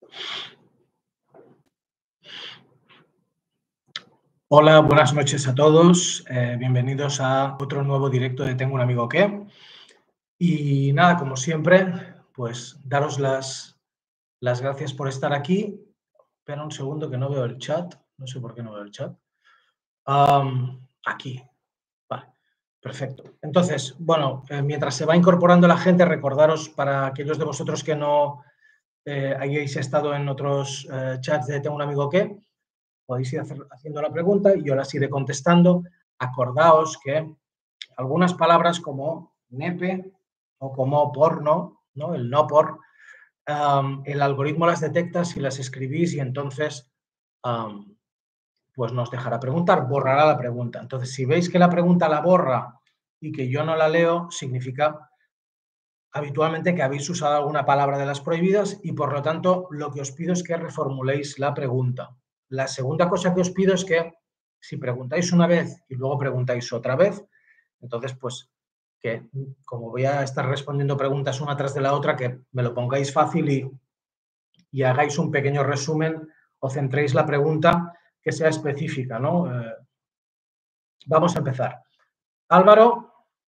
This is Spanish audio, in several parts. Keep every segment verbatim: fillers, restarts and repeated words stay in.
Hola, buenas noches a todos. Eh, bienvenidos a otro nuevo directo de Tengo un amigo que. Y nada, como siempre, pues daros las, las gracias por estar aquí. Espera un segundo que no veo el chat. No sé por qué no veo el chat. Am, aquí. Vale, perfecto. Entonces, bueno, eh, mientras se va incorporando la gente, recordaros para aquellos de vosotros que no eh, hayáis estado en otros eh, chats de Tengo un amigo que, podéis ir hacer, haciendo la pregunta y yo las iré contestando. Acordaos que algunas palabras como nepe o como porno, ¿no? El no por, um, el algoritmo las detecta si las escribís y entonces um, pues nos dejará preguntar, borrará la pregunta. Entonces, si veis que la pregunta la borra y que yo no la leo, significa habitualmente que habéis usado alguna palabra de las prohibidas y por lo tanto lo que os pido es que reformuléis la pregunta. La segunda cosa que os pido es que si preguntáis una vez y luego preguntáis otra vez, entonces pues que como voy a estar respondiendo preguntas una tras de la otra, que me lo pongáis fácil y, y hagáis un pequeño resumen o centréis la pregunta que sea específica, ¿no? Eh, vamos a empezar. Álvaro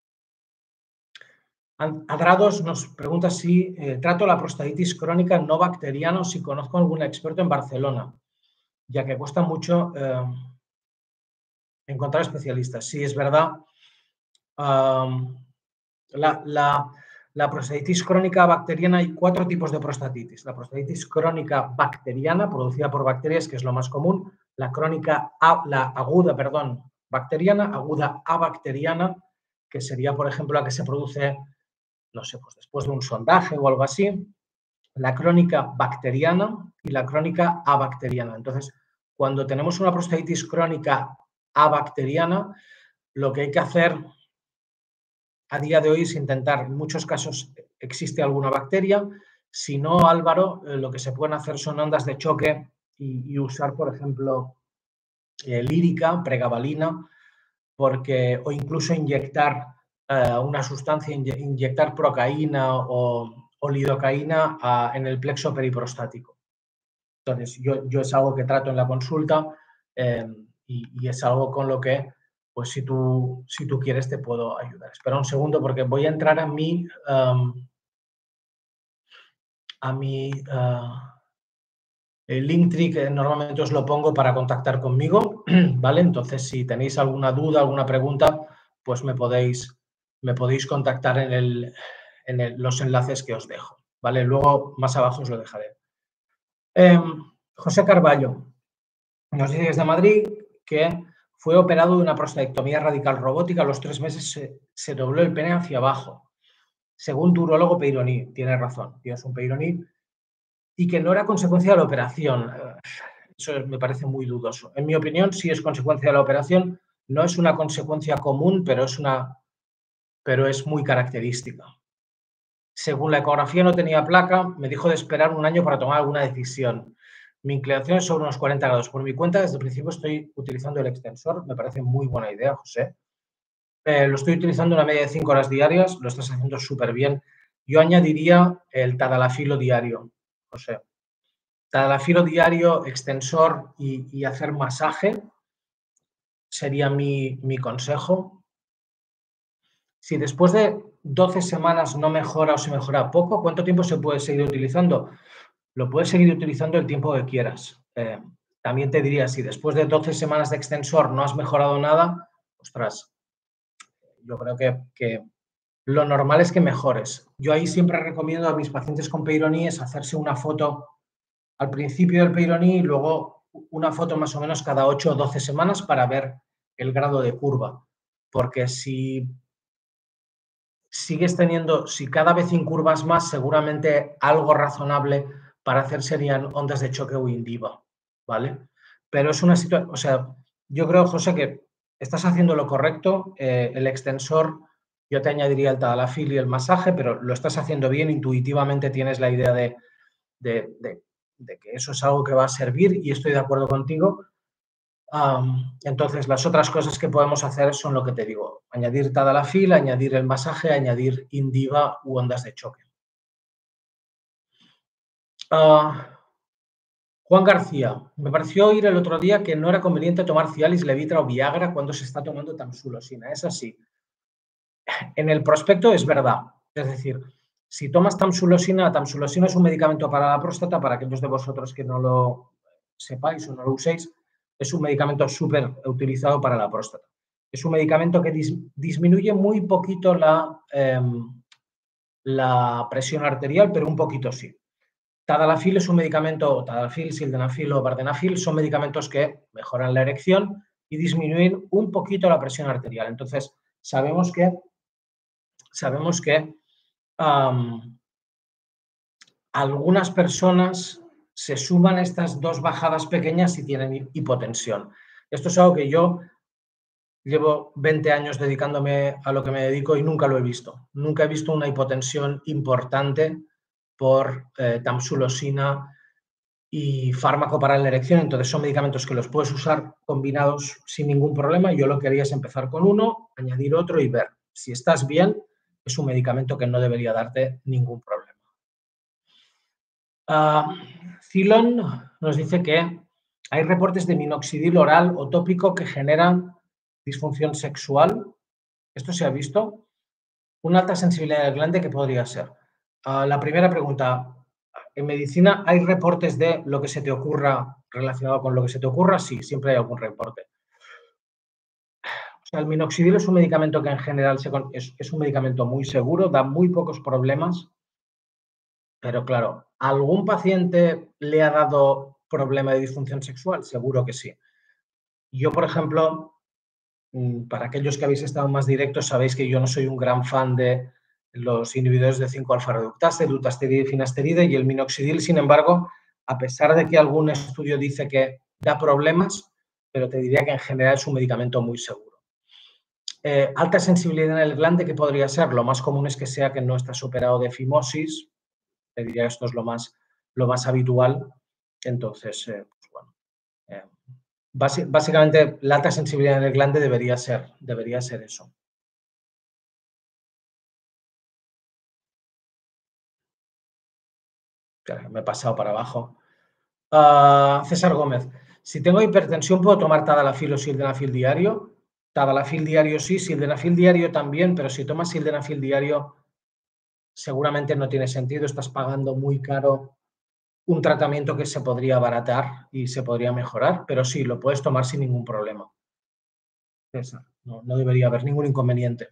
Adrados nos pregunta si eh, trato la prostatitis crónica no bacteriana o si conozco algún experto en Barcelona, ya que cuesta mucho eh, encontrar especialistas. Sí, es verdad. Um, la, la, la prostatitis crónica bacteriana, hay cuatro tipos de prostatitis. La prostatitis crónica bacteriana, producida por bacterias, que es lo más común. La crónica, la aguda, perdón, bacteriana, aguda abacteriana, que sería, por ejemplo, la que se produce, no sé, pues después de un sondaje o algo así, la crónica bacteriana y la crónica abacteriana. Entonces, cuando tenemos una prostatitis crónica abacteriana, lo que hay que hacer a día de hoy es intentar, en muchos casos existe alguna bacteria, si no, Álvaro, eh, lo que se pueden hacer son ondas de choque y, y usar, por ejemplo, eh, lírica, pregabalina, porque, o incluso inyectar eh, una sustancia, inyectar procaína o, o lidocaína a, en el plexo periprostático. Entonces, yo, yo es algo que trato en la consulta eh, y, y es algo con lo que, pues si tú, si tú quieres, te puedo ayudar. Espera un segundo porque voy a entrar a mi, um, a mi uh, el Linktree, que normalmente os lo pongo para contactar conmigo, ¿vale? Entonces, si tenéis alguna duda, alguna pregunta, pues me podéis, me podéis contactar en, el, en el, los enlaces que os dejo, ¿vale? Luego, más abajo os lo dejaré. Eh, José Carballo nos dice desde Madrid que fue operado de una prostatectomía radical robótica. A los tres meses se, se dobló el pene hacia abajo. Según tu urólogo Peyroní, tiene razón, tienes un Peyroní, y que no era consecuencia de la operación. Eso me parece muy dudoso. En mi opinión, sí es consecuencia de la operación. No es una consecuencia común, pero es, una, pero es muy característica. Según la ecografía no tenía placa, me dijo de esperar un año para tomar alguna decisión. Mi inclinación es sobre unos cuarenta grados. Por mi cuenta, desde el principio estoy utilizando el extensor. Me parece muy buena idea, José. Eh, lo estoy utilizando una media de cinco horas diarias. Lo estás haciendo súper bien. Yo añadiría el tadalafilo diario, José. Tadalafilo diario, extensor y, y hacer masaje sería mi, mi consejo. Si después de doce semanas no mejora o se mejora poco, ¿cuánto tiempo se puede seguir utilizando? Lo puedes seguir utilizando el tiempo que quieras. Eh, también te diría, si después de doce semanas de extensor no has mejorado nada, ostras, yo creo que, que lo normal es que mejores. Yo ahí siempre recomiendo a mis pacientes con Peyronie es hacerse una foto al principio del Peyronie y luego una foto más o menos cada ocho o doce semanas para ver el grado de curva. Porque si sigues teniendo, si cada vez incurvas más, seguramente algo razonable para hacer serían ondas de choque o Indiva, ¿vale? Pero es una situación, o sea, yo creo, José, que estás haciendo lo correcto. Eh, el extensor, yo te añadiría el tadalafil y el masaje, pero lo estás haciendo bien, intuitivamente tienes la idea de, de, de, de que eso es algo que va a servir y estoy de acuerdo contigo. Um, entonces, las otras cosas que podemos hacer son lo que te digo, añadir tadalafil, añadir el masaje, añadir Indiva u ondas de choque. Uh, Juan García, me pareció oír el otro día que no era conveniente tomar Cialis, Levitra o Viagra cuando se está tomando tamsulosina. Es así. En el prospecto es verdad. Es decir, si tomas tamsulosina, la tamsulosina es un medicamento para la próstata, para aquellos de vosotros que no lo sepáis o no lo uséis, es un medicamento súper utilizado para la próstata. Es un medicamento que dis, disminuye muy poquito la, eh, la presión arterial, pero un poquito sí. Tadalafil es un medicamento, tadalafil, sildenafil o vardenafil son medicamentos que mejoran la erección y disminuyen un poquito la presión arterial. Entonces, sabemos que, sabemos que um, algunas personas se suman estas dos bajadas pequeñas y tienen hipotensión. Esto es algo que yo llevo veinte años dedicándome a lo que me dedico y nunca lo he visto. Nunca he visto una hipotensión importante por eh, tamsulosina y fármaco para la erección. Entonces son medicamentos que los puedes usar combinados sin ningún problema. Yo lo que haría es empezar con uno, añadir otro y ver. Si estás bien, es un medicamento que no debería darte ningún problema. Uh, Cilon nos dice que hay reportes de minoxidil oral o tópico que generan disfunción sexual. ¿Esto se ha visto? Una alta sensibilidad del glande, ¿qué podría ser? Uh, la primera pregunta, ¿en medicina hay reportes de lo que se te ocurra relacionado con lo que se te ocurra? Sí, siempre hay algún reporte. O sea, el minoxidil es un medicamento que en general se, es, es un medicamento muy seguro, da muy pocos problemas, pero claro, ¿a algún paciente le ha dado problema de disfunción sexual? Seguro que sí. Yo, por ejemplo, para aquellos que habéis estado más directos, sabéis que yo no soy un gran fan de los inhibidores de cinco alfa reductasa, dutasterida y finasterida, y el minoxidil, sin embargo, a pesar de que algún estudio dice que da problemas, pero te diría que en general es un medicamento muy seguro. Eh, alta sensibilidad en el glande, ¿qué podría ser? Lo más común es que sea que no estás operado de fimosis, te diría que esto es lo más, lo más habitual. Entonces, eh, pues bueno, eh, básicamente la alta sensibilidad en el glande debería ser, debería ser eso. Me he pasado para abajo. Uh, César Gómez, si tengo hipertensión, ¿puedo tomar tadalafil o sildenafil diario? Tadalafil diario sí, sildenafil diario también, pero si tomas sildenafil diario seguramente no tiene sentido, estás pagando muy caro un tratamiento que se podría abaratar y se podría mejorar, pero sí, lo puedes tomar sin ningún problema. César, no, no debería haber ningún inconveniente.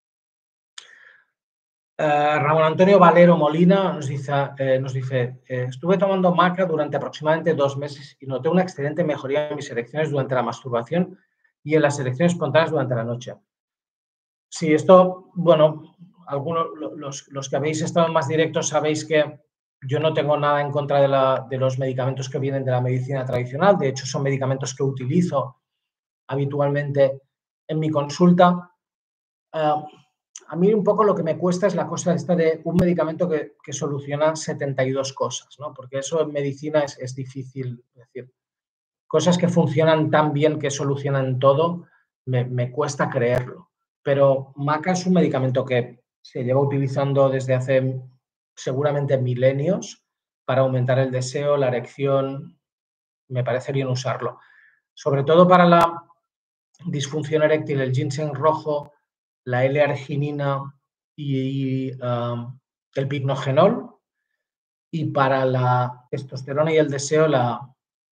Uh, Ramón Antonio Valero Molina nos dice, eh, nos dice eh, estuve tomando maca durante aproximadamente dos meses y noté una excelente mejoría en mis erecciones durante la masturbación y en las erecciones espontáneas durante la noche. Sí, esto, bueno, algunos, los, los que habéis estado más directos sabéis que yo no tengo nada en contra de, la, de los medicamentos que vienen de la medicina tradicional. De hecho, son medicamentos que utilizo habitualmente en mi consulta. Uh, A mí un poco lo que me cuesta es la cosa esta de un medicamento que, que soluciona setenta y dos cosas, ¿no? Porque eso en medicina es, es difícil decir. Cosas que funcionan tan bien que solucionan todo, me, me cuesta creerlo. Pero maca es un medicamento que se lleva utilizando desde hace seguramente milenios para aumentar el deseo, la erección. Me parece bien usarlo. Sobre todo para la disfunción eréctil, el ginseng rojo, la L-arginina y um, el pignogenol, y para la testosterona y el deseo, la,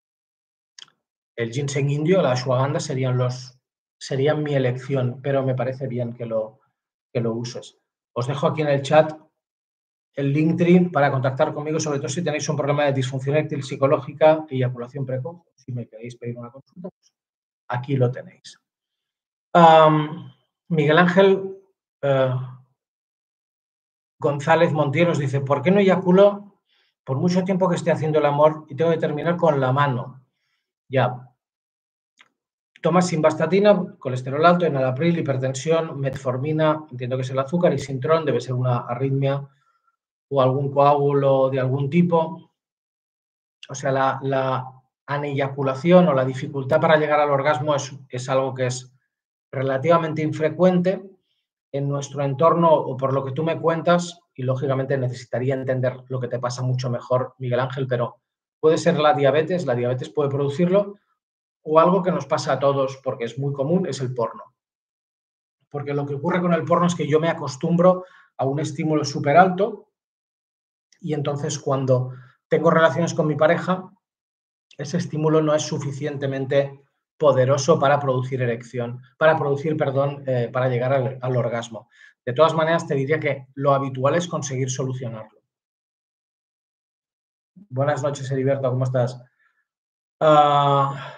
el ginseng indio, la ashwagandha serían, los, serían mi elección, pero me parece bien que lo, que lo uses. Os dejo aquí en el chat el Linktree para contactar conmigo, sobre todo si tenéis un problema de disfunción eréctil psicológica y eyaculación precoz. Si me queréis pedir una consulta, pues aquí lo tenéis. Um, Miguel Ángel uh, González Montiel dice, ¿por qué no eyaculo por mucho tiempo que esté haciendo el amor y tengo que terminar con la mano? Ya. Tomas simvastatina, colesterol alto, enalapril, hipertensión, metformina, entiendo que es el azúcar, y sintrón, debe ser una arritmia o algún coágulo de algún tipo. O sea, la, la aneyaculación o la dificultad para llegar al orgasmo es, es algo que es relativamente infrecuente en nuestro entorno, o por lo que tú me cuentas, y lógicamente necesitaría entender lo que te pasa mucho mejor, Miguel Ángel, pero Puede ser la diabetes, la diabetes puede producirlo, o algo que nos pasa a todos, porque es muy común, es el porno. Porque lo que ocurre con el porno es que yo me acostumbro a un estímulo súper alto y entonces cuando tengo relaciones con mi pareja, ese estímulo no es suficientemente poderoso para producir erección, para producir, perdón, eh, para llegar al, al orgasmo. De todas maneras, te diría que lo habitual es conseguir solucionarlo. Buenas noches, Heriberto, ¿cómo estás? Ah,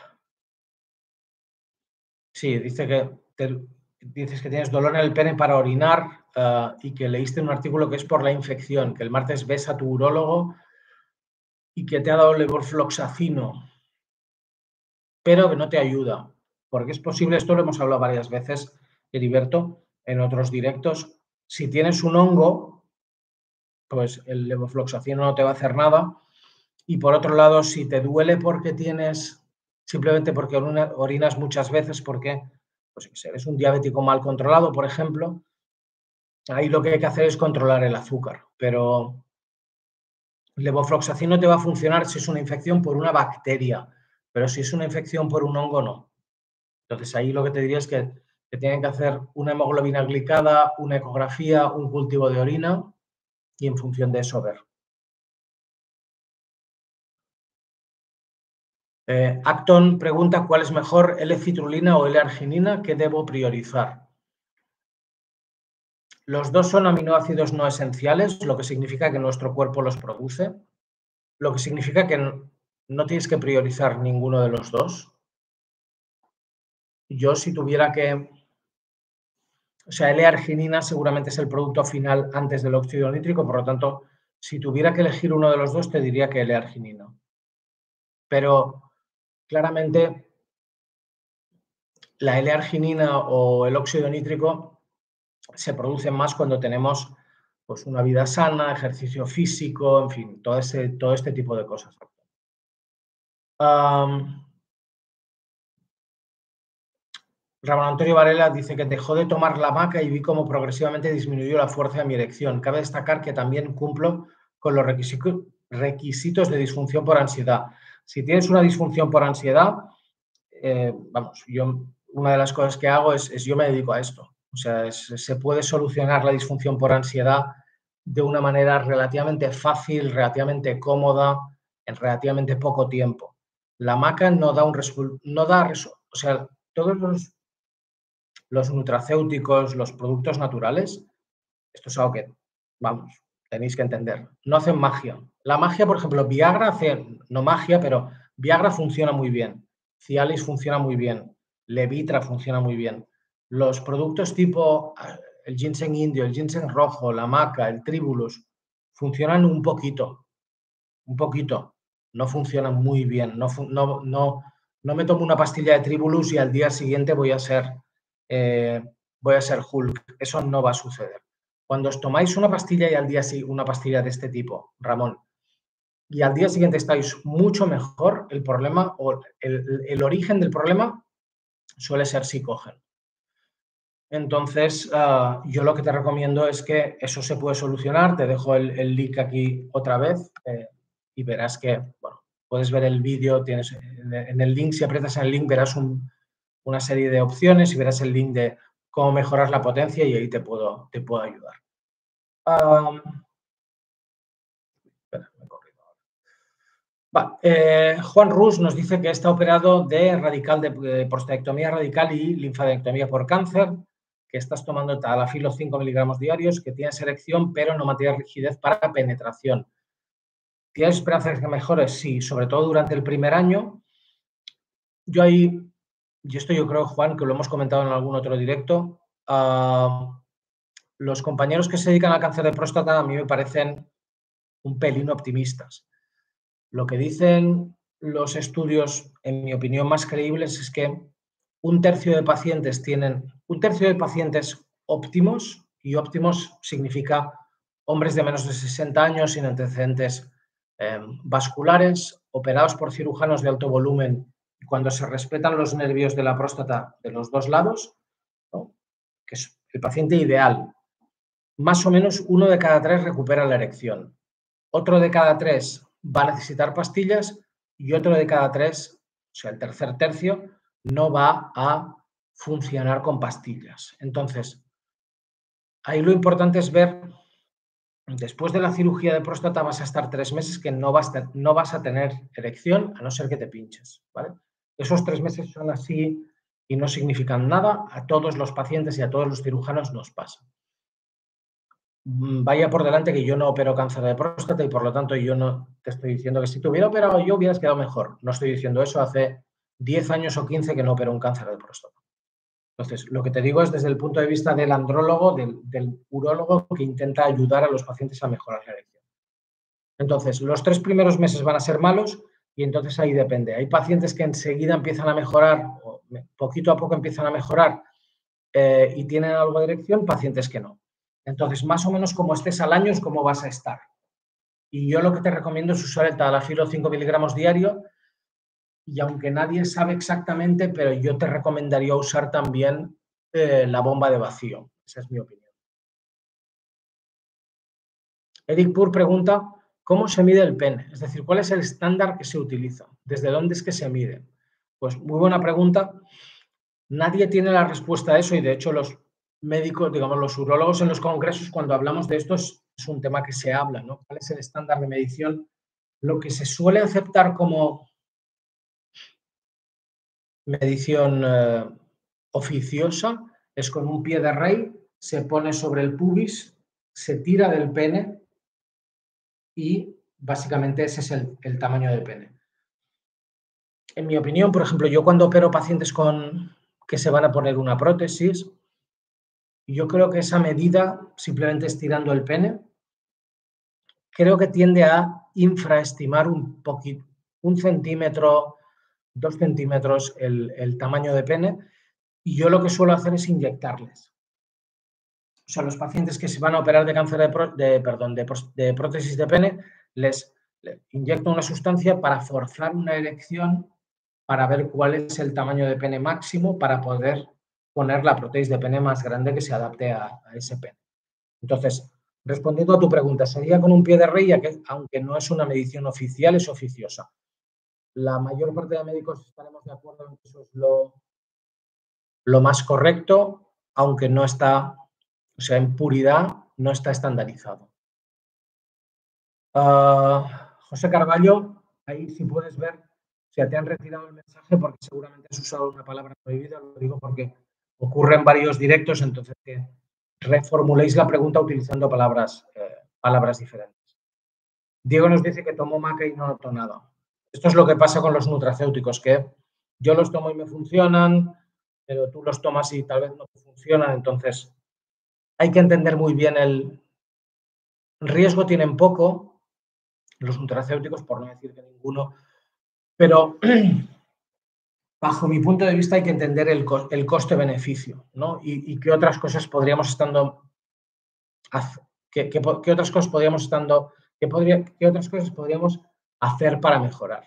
sí, dice que te- dices que tienes dolor en el pene para orinar ah, y que leíste un artículo que es por la infección, que el martes ves a tu urólogo y que te ha dado levofloxacino, pero que no te ayuda, porque es posible, esto lo hemos hablado varias veces, Heriberto, en otros directos, si tienes un hongo, pues el levofloxacino no te va a hacer nada, y por otro lado, si te duele porque tienes, simplemente porque orinas muchas veces, porque pues, eres un diabético mal controlado, por ejemplo, ahí lo que hay que hacer es controlar el azúcar, pero el levofloxacino te va a funcionar si es una infección por una bacteria, pero si es una infección por un hongo, no. Entonces, ahí lo que te diría es que, que tienen que hacer una hemoglobina glicada, una ecografía, un cultivo de orina y en función de eso ver. Eh, Acton pregunta cuál es mejor, L-citrulina o L-arginina, ¿qué debo priorizar? Los dos son aminoácidos no esenciales, lo que significa que nuestro cuerpo los produce, lo que significa que no, no tienes que priorizar ninguno de los dos. Yo si tuviera que... O sea, L-arginina seguramente es el producto final antes del óxido nítrico, por lo tanto, si tuviera que elegir uno de los dos, te diría que L-arginina. Pero claramente la L-arginina o el óxido nítrico se producen más cuando tenemos pues, una vida sana, ejercicio físico, en fin, todo, ese, todo este tipo de cosas. Um, Ramón Antonio Varela dice que dejó de tomar la maca y vi cómo progresivamente disminuyó la fuerza de mi erección. Cabe destacar que también cumplo con los requisitos de disfunción por ansiedad. Si tienes una disfunción por ansiedad, eh, vamos, yo una de las cosas que hago es, es yo me dedico a esto. O sea, es, se puede solucionar la disfunción por ansiedad de una manera relativamente fácil, relativamente cómoda, en relativamente poco tiempo. La maca no da un resultado, no da, o sea, todos los los nutracéuticos, los productos naturales, esto es algo que, vamos, tenéis que entender. No hacen magia. La magia, por ejemplo, Viagra hace, no magia, pero Viagra funciona muy bien. Cialis funciona muy bien. Levitra funciona muy bien. Los productos tipo el ginseng indio, el ginseng rojo, la maca, el tribulus, funcionan un poquito, un poquito. No funcionan muy bien. No, no, no, no me tomo una pastilla de tribulus y al día siguiente voy a ser eh, voy a ser Hulk. Eso no va a suceder. Cuando os tomáis una pastilla y al día siguiente, una pastilla de este tipo, Ramón, y al día siguiente estáis mucho mejor, el problema o el, el origen del problema suele ser psicógeno. Entonces, uh, yo lo que te recomiendo es que eso se puede solucionar. Te dejo el, el link aquí otra vez eh, y verás que, bueno, puedes ver el vídeo, tienes en el link, si aprietas en el link verás un, una serie de opciones y verás el link de cómo mejorar la potencia y ahí te puedo, te puedo ayudar. Um, espera, me he corrido. Va, eh, Juan Rus nos dice que está operado de radical de, de prostatectomía radical y linfadenectomía por cáncer, que estás tomando talafilo cinco miligramos diarios, que tienes erección pero no mantienes rigidez para penetración. ¿Tienes esperanza de que mejores? Sí, sobre todo durante el primer año. Yo ahí, y esto yo creo, Juan, que lo hemos comentado en algún otro directo, uh, los compañeros que se dedican al cáncer de próstata a mí me parecen un pelín optimistas. Lo que dicen los estudios, en mi opinión, más creíbles es que un tercio de pacientes tienen, un tercio de pacientes óptimos, y óptimos significa hombres de menos de sesenta años sin antecedentes eh, vasculares, operados por cirujanos de alto volumen, cuando se respetan los nervios de la próstata de los dos lados, ¿no? Que es el paciente ideal. Más o menos uno de cada tres recupera la erección. Otro de cada tres va a necesitar pastillas y otro de cada tres, o sea, el tercer tercio, no va a funcionar con pastillas. Entonces, ahí lo importante es ver, después de la cirugía de próstata vas a estar tres meses que no vas, a, no vas a tener erección, a no ser que te pinches, ¿vale? Esos tres meses son así y no significan nada. A todos los pacientes y a todos los cirujanos nos pasa. Vaya por delante que yo no opero cáncer de próstata y por lo tanto yo no te estoy diciendo que si te hubiera operado yo hubieras quedado mejor. No estoy diciendo eso, hace diez años o quince que no opero un cáncer de próstata. Entonces, lo que te digo es desde el punto de vista del andrólogo, del, del urólogo que intenta ayudar a los pacientes a mejorar la erección. Entonces, los tres primeros meses van a ser malos y entonces ahí depende. Hay pacientes que enseguida empiezan a mejorar, o poquito a poco empiezan a mejorar eh, y tienen algo de erección, pacientes que no. Entonces, más o menos como estés al año es como vas a estar. Y yo lo que te recomiendo es usar el tadalafilo cinco miligramos diario y aunque nadie sabe exactamente, pero yo te recomendaría usar también eh, la bomba de vacío. Esa es mi opinión. Eric Pur pregunta, ¿cómo se mide el pene? Es decir, ¿cuál es el estándar que se utiliza? ¿Desde dónde es que se mide? Pues muy buena pregunta. Nadie tiene la respuesta a eso y de hecho los médicos, digamos, los urólogos en los congresos, cuando hablamos de esto, es, es un tema que se habla, ¿no? ¿Cuál es el estándar de medición? Lo que se suele aceptar como medición eh, oficiosa es con un pie de rey, se pone sobre el pubis, se tira del pene y básicamente ese es el, el tamaño del pene. En mi opinión, por ejemplo, yo cuando opero pacientes con, que se van a poner una prótesis, yo creo que esa medida, simplemente estirando el pene, creo que tiende a infraestimar un poquito, un centímetro, dos centímetros el, el tamaño de pene, y yo lo que suelo hacer es inyectarles. O sea, los pacientes que se van a operar de cáncer de, pro, de perdón, de, de prótesis de pene, les, les inyecto una sustancia para forzar una erección para ver cuál es el tamaño de pene máximo para poder poner la prótesis de pene más grande que se adapte a, a ese pene. Entonces, respondiendo a tu pregunta, sería con un pie de rey, ya que, aunque no es una medición oficial, es oficiosa. La mayor parte de médicos estaremos de acuerdo en que eso es lo, lo más correcto, aunque no está, o sea, en puridad no está estandarizado. Uh, José Carballo, ahí si puedes ver, o sea, te han retirado el mensaje porque seguramente has usado una palabra prohibida, lo digo porque ocurre en varios directos, entonces que reformuléis la pregunta utilizando palabras, eh, palabras diferentes. Diego nos dice que tomó maca y no notó nada. Esto es lo que pasa con los nutracéuticos, que yo los tomo y me funcionan, pero tú los tomas y tal vez no te funcionan, entonces hay que entender muy bien el riesgo, tienen poco los nutracéuticos, por no decir que ninguno, pero bajo mi punto de vista hay que entender el, el coste-beneficio, ¿no? Y, y qué otras cosas podríamos estando, qué, qué, qué otras cosas podríamos estando, qué, podría, qué otras cosas podríamos hacer para mejorar.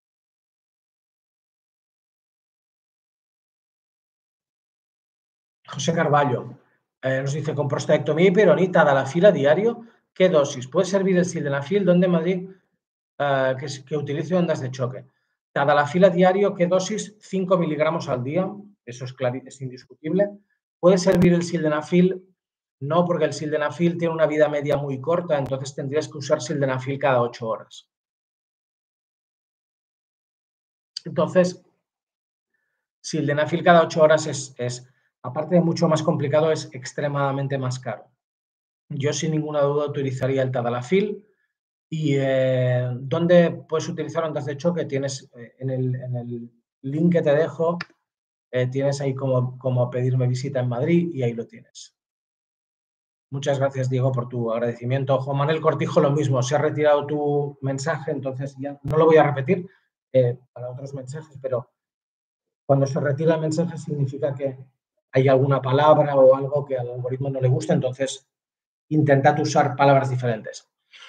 José Carballo eh, nos dice, con prostatectomía y peronita, tadalafil a diario, ¿qué dosis? ¿Puede servir el sildenafil? ¿Dónde en Madrid eh, que, que utilice ondas de choque? Tadalafil a diario, ¿qué dosis? cinco miligramos al día, eso es, clar, es indiscutible. ¿Puede servir el sildenafil? No, porque el sildenafil tiene una vida media muy corta, entonces tendrías que usar sildenafil cada ocho horas. Entonces, sildenafil cada ocho horas es, es, aparte de mucho más complicado, es extremadamente más caro. Yo sin ninguna duda utilizaría el tadalafil. ¿Y eh, dónde puedes utilizar ondas de choque? Tienes eh, en, el, en el link que te dejo, eh, tienes ahí como, como pedirme visita en Madrid y ahí lo tienes. Muchas gracias, Diego, por tu agradecimiento. Juan Manuel Cortijo, lo mismo, se ha retirado tu mensaje, entonces ya no lo voy a repetir eh, para otros mensajes, pero cuando se retira el mensaje significa que hay alguna palabra o algo que al algoritmo no le gusta, entonces intentad usar palabras diferentes.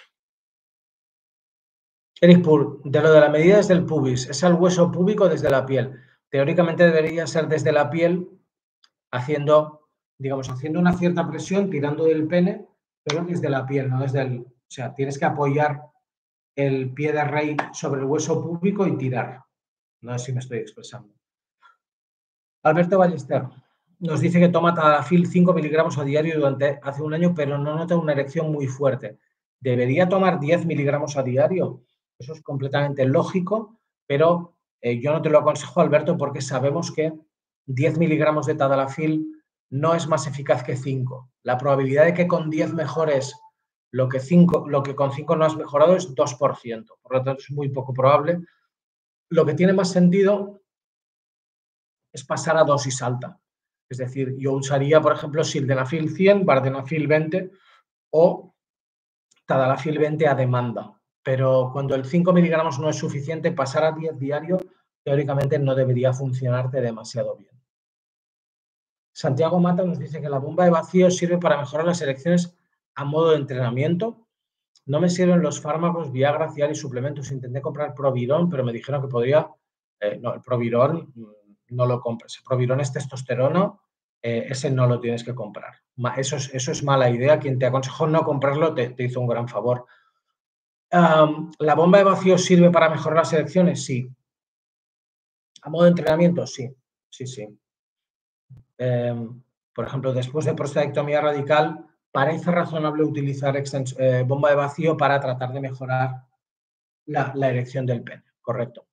Eric Poole, de lo de la medida desde el pubis, es al hueso púbico desde la piel. Teóricamente debería ser desde la piel, haciendo, digamos, haciendo una cierta presión, tirando del pene, pero desde la piel, no desde el... O sea, tienes que apoyar el pie de rey sobre el hueso púbico y tirar. No sé si me estoy expresando. Alberto Ballester nos dice que toma Tadalafil cinco miligramos a diario durante hace un año, pero no nota una erección muy fuerte. ¿Debería tomar diez miligramos a diario? Eso es completamente lógico, pero eh, yo no te lo aconsejo, Alberto, porque sabemos que diez miligramos de Tadalafil no es más eficaz que cinco. La probabilidad de que con diez mejores lo que, cinco, lo que con cinco no has mejorado es dos por ciento. Por lo tanto, es muy poco probable. Lo que tiene más sentido es pasar a dosis alta. Es decir, yo usaría, por ejemplo, sildenafil cien, vardenafil veinte o tadalafil veinte a demanda. Pero cuando el cinco miligramos no es suficiente, pasar a diez diario, teóricamente no debería funcionarte demasiado bien. Santiago Mata nos dice que la bomba de vacío sirve para mejorar las erecciones a modo de entrenamiento. No me sirven los fármacos, Viagra, Cialis, suplementos. Intenté comprar Provirón, pero me dijeron que podría... Eh, no, el Provirón no lo compres. El Provirón es testosterona, eh, ese no lo tienes que comprar. Eso es, eso es mala idea. Quien te aconsejó no comprarlo te, te hizo un gran favor. Um, ¿La bomba de vacío sirve para mejorar las erecciones? Sí. ¿A modo de entrenamiento? Sí, sí, sí. Eh, por ejemplo, después de prostatectomía radical, parece razonable utilizar eh, bomba de vacío para tratar de mejorar la, la erección del pene. Correcto.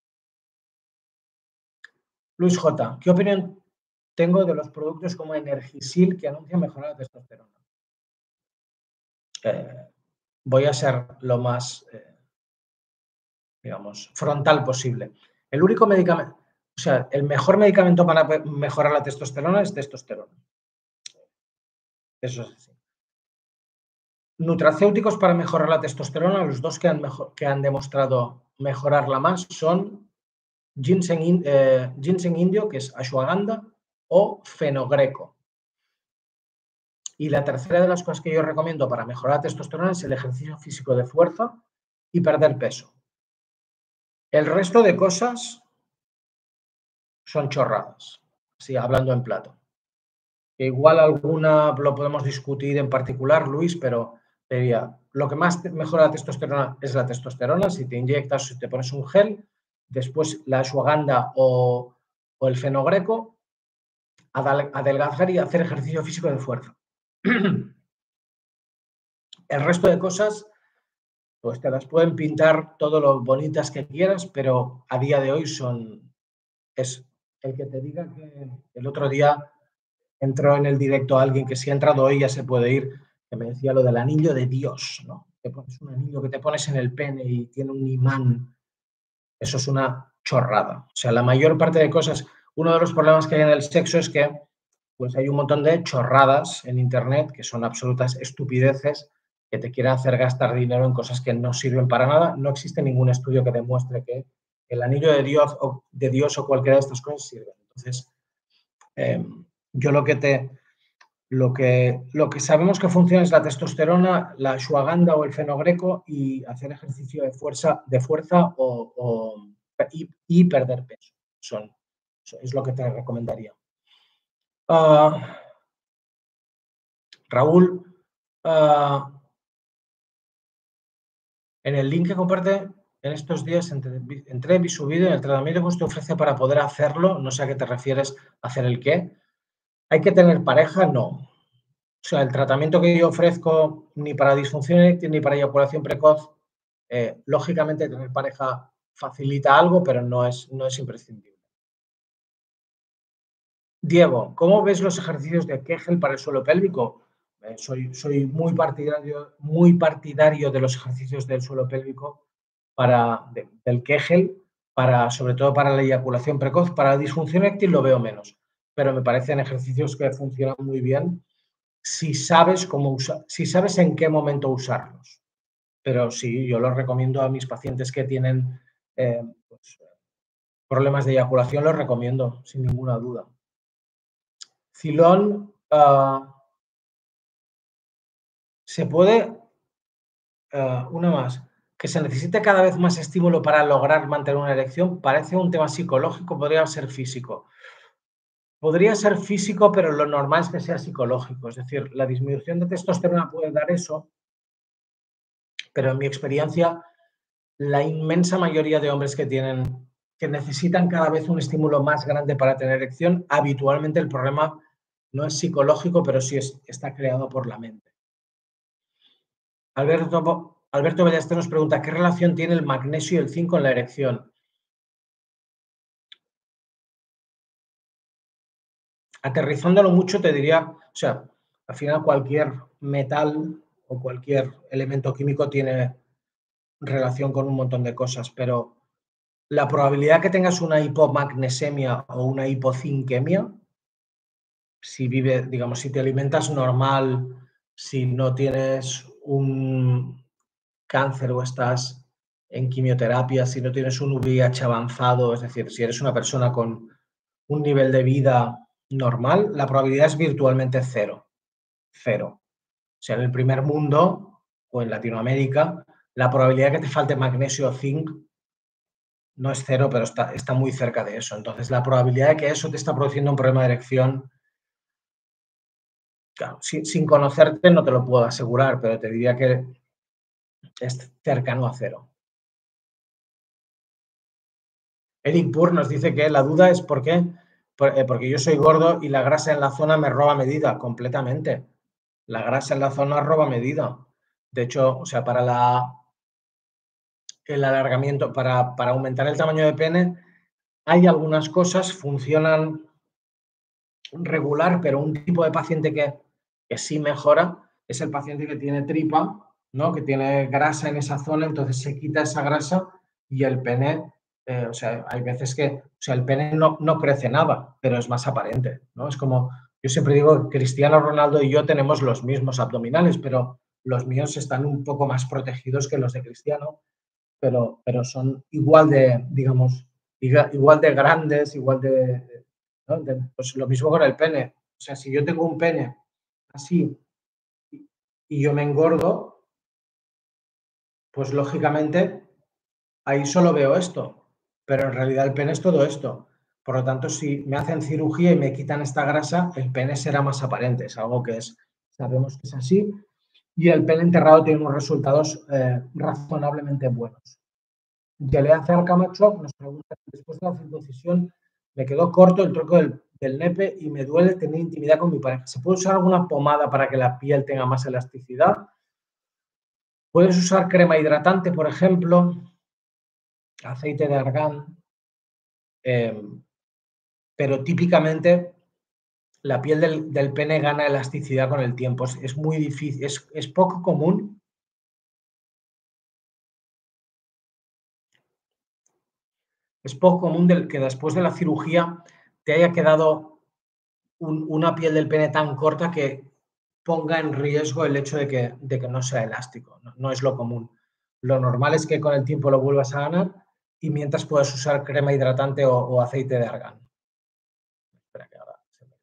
Luis J. ¿Qué opinión tengo de los productos como Energisil que anuncian mejorar la testosterona? Eh, voy a ser lo más, eh, digamos, frontal posible. El único medicamento, o sea, el mejor medicamento para mejorar la testosterona es testosterona. Eso es así. Nutracéuticos para mejorar la testosterona, los dos que han, mejor, que han demostrado mejorarla más son ginseng, in, eh, ginseng indio, que es ashwagandha, o fenogreco. Y la tercera de las cosas que yo recomiendo para mejorar la testosterona es el ejercicio físico de fuerza y perder peso. El resto de cosas son chorradas, así hablando en plato. Igual alguna lo podemos discutir en particular, Luis, pero diría, lo que más mejora la testosterona es la testosterona. Si te inyectas, si te pones un gel, después la ashwagandha o, o el fenogreco, adelgazar y hacer ejercicio físico de fuerza. El resto de cosas, pues te las pueden pintar todo lo bonitas que quieras, pero a día de hoy son... Es el que te diga que el otro día entró en el directo alguien que si ha entrado hoy ya se puede ir, que me decía lo del anillo de Dios, ¿no? Te pones un anillo que te pones en el pene y tiene un imán. Eso es una chorrada. O sea, la mayor parte de cosas, uno de los problemas que hay en el sexo es que pues hay un montón de chorradas en Internet que son absolutas estupideces que te quieren hacer gastar dinero en cosas que no sirven para nada. No existe ningún estudio que demuestre que el anillo de Dios o, de Dios o cualquiera de estas cosas sirven. Entonces, eh, yo lo que te... Lo que, lo que sabemos que funciona es la testosterona, la ashwagandha o el fenogreco y hacer ejercicio de fuerza, de fuerza o, o y, y perder peso. Son, es lo que te recomendaría. Uh, Raúl, uh, en el link que comparte en estos días entré, vi su vídeo, en el tratamiento que usted ofrece para poder hacerlo, no sé a qué te refieres, hacer el qué. ¿Hay que tener pareja? No. O sea, el tratamiento que yo ofrezco ni para disfunción eréctil ni para eyaculación precoz, eh, lógicamente tener pareja facilita algo, pero no es, no es imprescindible. Diego, ¿cómo ves los ejercicios de Kegel para el suelo pélvico? Eh, soy, soy muy partidario, muy partidario de los ejercicios del suelo pélvico, para, de, del Kegel, para, sobre todo para la eyaculación precoz. Para la disfunción eréctil lo veo menos, pero me parecen ejercicios que funcionan muy bien si sabes cómo usar, si sabes en qué momento usarlos. Pero sí, yo los recomiendo a mis pacientes que tienen eh, pues, problemas de eyaculación, los recomiendo sin ninguna duda. Cilón, uh, se puede, uh, una más, que se necesite cada vez más estímulo para lograr mantener una erección, parece un tema psicológico, podría ser físico. Podría ser físico, pero lo normal es que sea psicológico. Es decir, la disminución de testosterona puede dar eso, pero en mi experiencia la inmensa mayoría de hombres que tienen, que necesitan cada vez un estímulo más grande para tener erección, habitualmente el problema no es psicológico, pero sí es, está creado por la mente. Alberto, Alberto Ballester nos pregunta, ¿qué relación tiene el magnesio y el zinc con la erección? Aterrizándolo mucho te diría, o sea, al final cualquier metal o cualquier elemento químico tiene relación con un montón de cosas, pero la probabilidad que tengas una hipomagnesemia o una hipocinquemia, si vive, digamos, si te alimentas normal, si no tienes un cáncer o estás en quimioterapia, si no tienes un V I H avanzado, es decir, si eres una persona con un nivel de vida normal, la probabilidad es virtualmente cero. Cero. O sea, en el primer mundo o en Latinoamérica, la probabilidad de que te falte magnesio o zinc no es cero, pero está, está muy cerca de eso. Entonces, la probabilidad de que eso te está produciendo un problema de erección, claro, sin, sin conocerte no te lo puedo asegurar, pero te diría que es cercano a cero. Eric Burr nos dice que la duda es por qué, porque yo soy gordo y la grasa en la zona me roba medida completamente. La grasa en la zona roba medida. De hecho, o sea, para la, el alargamiento, para, para aumentar el tamaño de pene, hay algunas cosas, funcionan regular, pero un tipo de paciente que, que sí mejora es el paciente que tiene tripa, ¿no? Que tiene grasa en esa zona, entonces se quita esa grasa y el pene, eh, o sea, hay veces que, o sea, el pene no, no crece nada, pero es más aparente, ¿no? Es como, yo siempre digo, Cristiano Ronaldo y yo tenemos los mismos abdominales, pero los míos están un poco más protegidos que los de Cristiano, pero, pero son igual de, digamos, igual de grandes, igual de, ¿no? de, pues lo mismo con el pene. O sea, si yo tengo un pene así y yo me engordo, pues lógicamente ahí solo veo esto, pero en realidad el pene es todo esto. Por lo tanto, si me hacen cirugía y me quitan esta grasa, el pene será más aparente, es algo que es, sabemos que es así, y el pene enterrado tiene unos resultados eh, razonablemente buenos. Yelea Camacho nos pregunta, después de la circuncisión me quedó corto el tronco del, del nepe y me duele tener intimidad con mi pareja. ¿Se puede usar alguna pomada para que la piel tenga más elasticidad? Puedes usar crema hidratante, por ejemplo, aceite de argán, eh, pero típicamente la piel del, del, pene gana elasticidad con el tiempo. Es, es muy difícil, es, es poco común. Es poco común del, que después de la cirugía te haya quedado un, una piel del pene tan corta que ponga en riesgo el hecho de que, de que no sea elástico. No, no es lo común. Lo normal es que con el tiempo lo vuelvas a ganar y mientras puedas usar crema hidratante o, o aceite de argán. Espera que ahora se me...